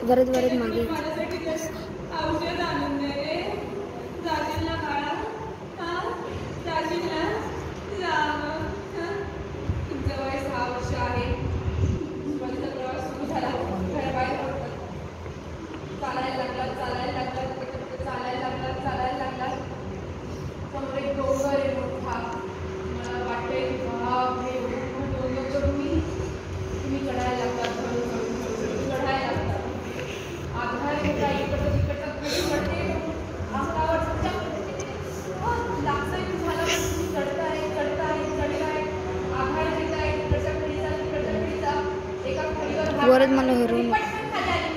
वरद वरद मागे औषध आणून दे रे. जाशील ना बाळा? जाशील ना? तुमचं वय 6 वर्ष आहे. बसचा प्रवास सुरू झाला. घराबाहेर पडतात. चालायला लागलात, चालायला लागलात, चालायला लागलात, चालायला लागलात. समोर एक डोंगर आहे मोठा. मला वाटते बापरे डोंगर करून तुम्ही चढायला लागतात. चढायला लागतात. आधार होता इकडचं तिकडचं खडी पडते. अंगावर लागतंय झालं. तुम्ही चढताय चढताय चढताय. आधार घेताय तिकडच्या खडीचा तिकडच्या खडीचा. एका खडीवर वरद मला हरवून पटकन खाली आली.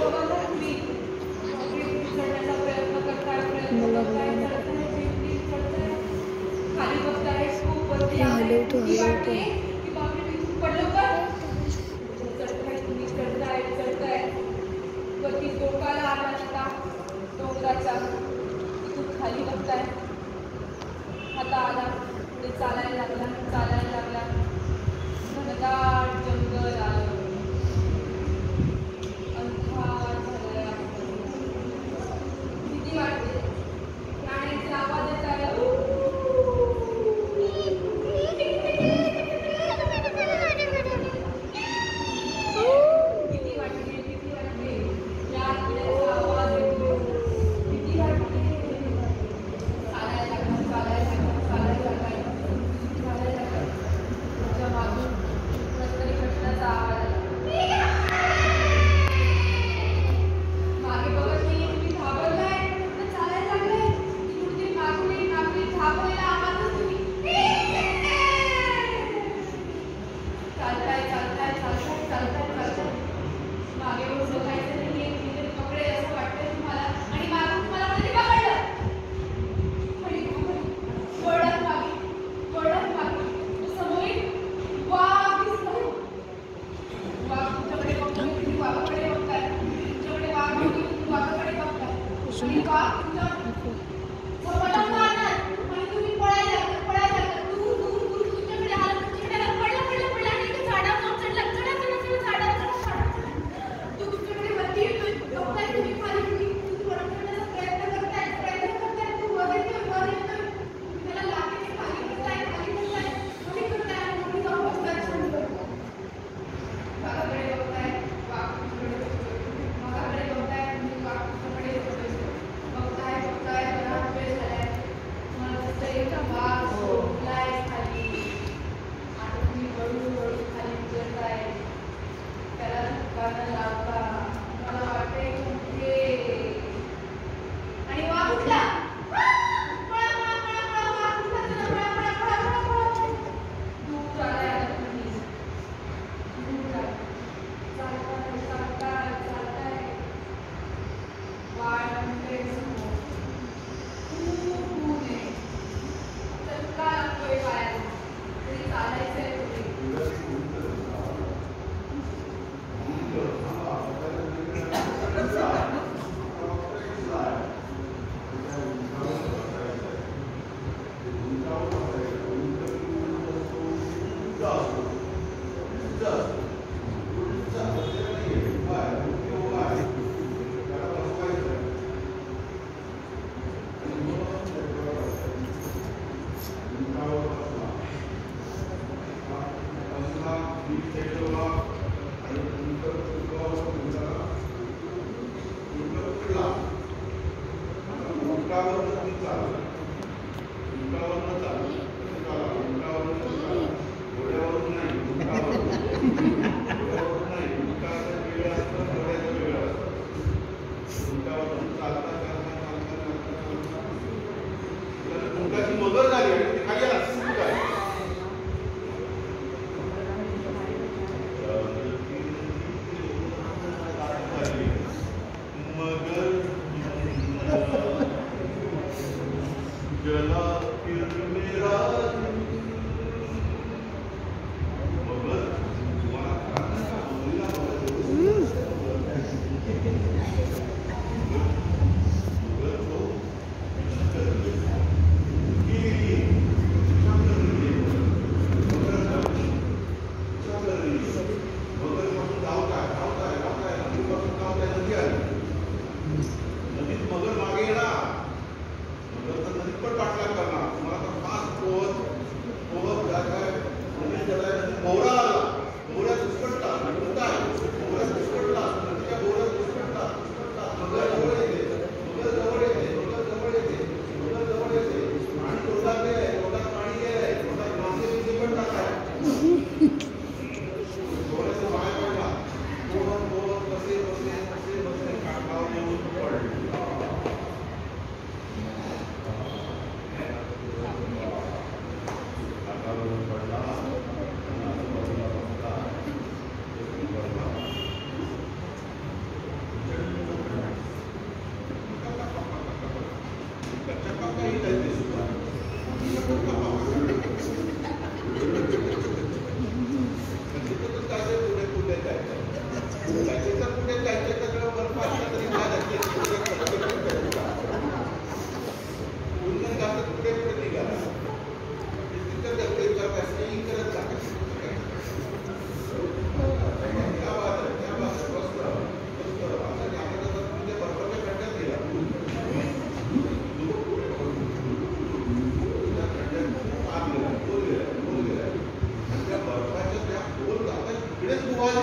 चढण्याचा प्रयत्न करताय खाली बघताय. खूप वरती हलवतो की बापरे मी खूप पडलो का? चढताय तुम्ही चढताय चढताय. वरती डोकाला आला होता डोंगराचा. तिथून खाली बघताय. आता आला पुढे चालायला लागला चालायला लागला. घनदाट जंगल आलं. अंधार झाला. भीती वाटते. प्राण्यांचे आवाज येत आहे.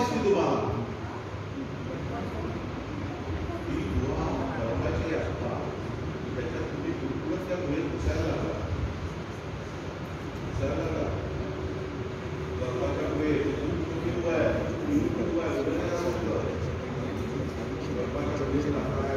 दिसली तुम्हाला ती गुहा धर्माची असतात त्याच्यात तुम्ही कुठूनच त्या गुहेत घुसायला लागला धर्माच्या गुहेत किती गुहा आहे धर्माच्या गुहेत काय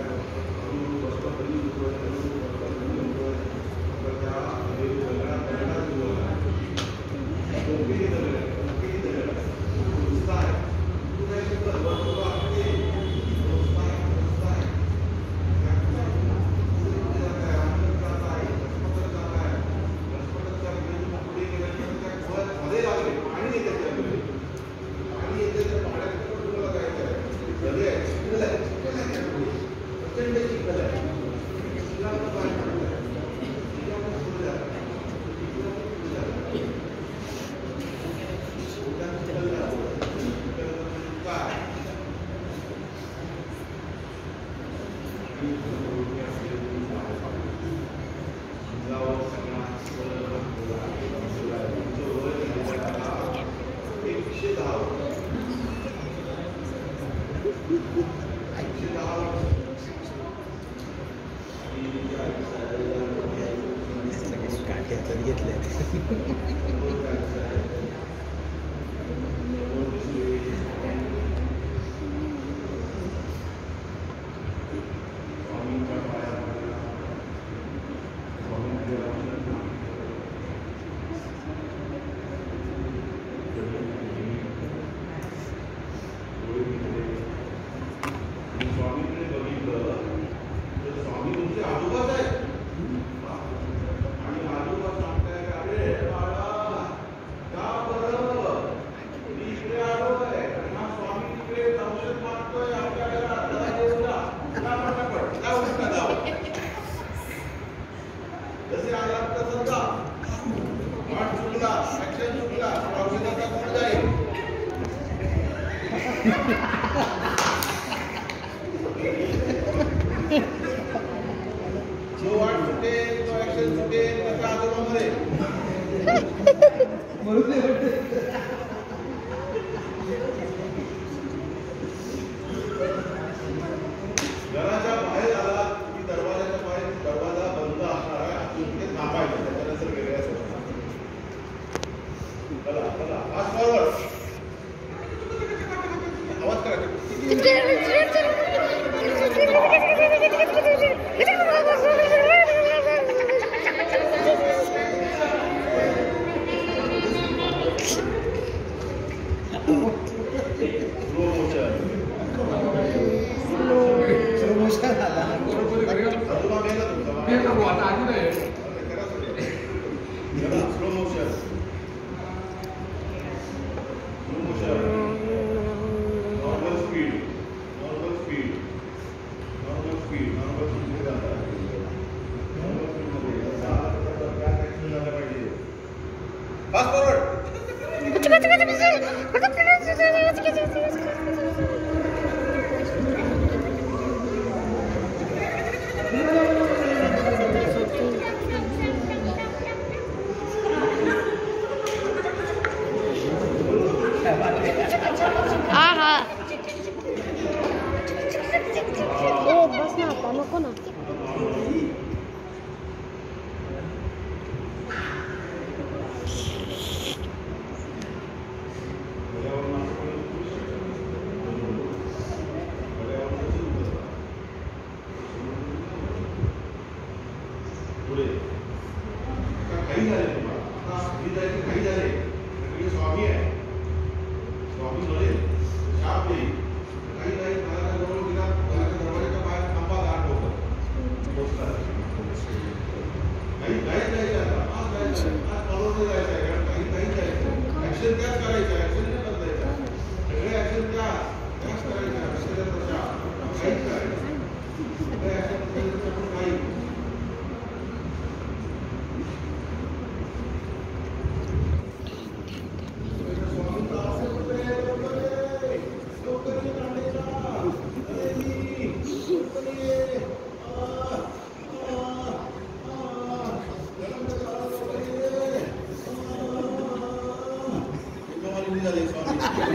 कोणी झाले स्वामी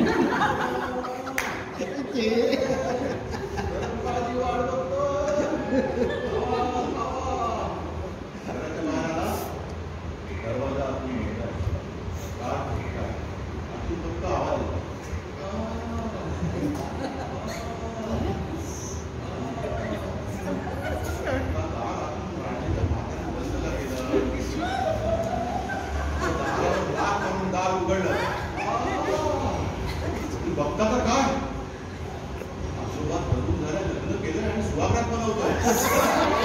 काळजी वाढ बघतो घराच्या बाहेर आला दरवाजा आतून घेतला काळ घेतला आतून फक्त आवाज दार उघडलं बघता तर काय आजोबा तरुण झाल्या लग्न केलं आणि सुवागरात बनवतोय